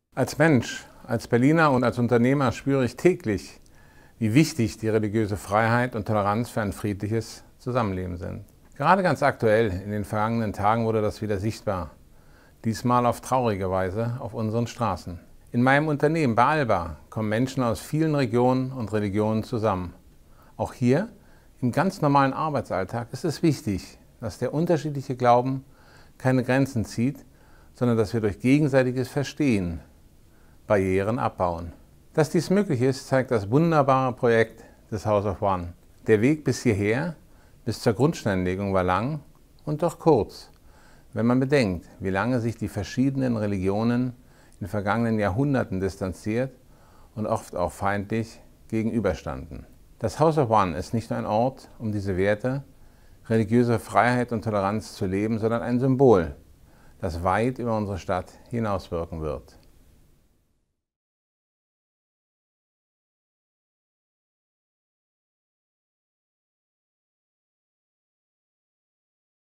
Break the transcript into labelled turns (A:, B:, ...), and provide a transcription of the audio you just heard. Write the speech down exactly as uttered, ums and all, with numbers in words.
A: Als Mensch, als Berliner und als Unternehmer spüre ich täglich, wie wichtig die religiöse Freiheit und Toleranz für ein friedliches Zusammenleben sind. Gerade ganz aktuell, in den vergangenen Tagen wurde das wieder sichtbar. Diesmal auf traurige Weise auf unseren Straßen. In meinem Unternehmen bei Alba kommen Menschen aus vielen Regionen und Religionen zusammen. Auch hier, im ganz normalen Arbeitsalltag, ist es wichtig, dass der unterschiedliche Glauben keine Grenzen zieht, sondern dass wir durch gegenseitiges Verstehen Barrieren abbauen. Dass dies möglich ist, zeigt das wunderbare Projekt des House of One. Der Weg bis hierher, bis zur Grundsteinlegung, war lang und doch kurz, wenn man bedenkt, wie lange sich die verschiedenen Religionen in vergangenen Jahrhunderten distanziert und oft auch feindlich gegenüberstanden. Das House of One ist nicht nur ein Ort, um diese Werte, religiöse Freiheit und Toleranz zu leben, sondern ein Symbol, das weit über unsere Stadt hinauswirken wird.